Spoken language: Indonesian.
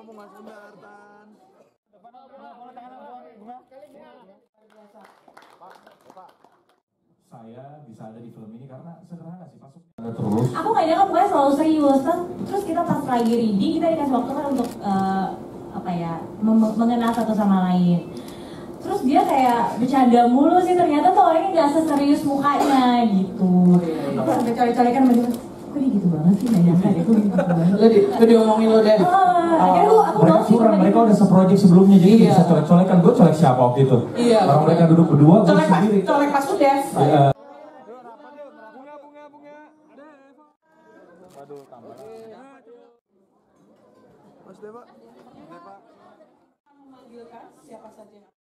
ngomong Mas Undar, Tan. Saya bisa ada di film ini karena sederhana sih, masuk terus. Aku nggak nyangka pokoknya selalu serius kan. Terus kita pas lagi reading kita dikasih waktu kan untuk mengenal satu sama lain. Terus dia kayak bercanda mulu sih, ternyata tuh orangnya nggak seserius mukanya gitu. Aku sampai colek-colekan baju, kok dia gitu banget sih, nggak nyangka deh, kok gitu banget. Lu diomongin lu deh. Aku mereka curang, mereka udah seprojek sebelumnya, jadi bisa colek-colekan. Gue colek siapa waktu itu? Iya. Orang mereka duduk berdua, gue sendiri. Colek pas udah. Waduh, tambah. Mas Deva. Memanggilkan siapa saja.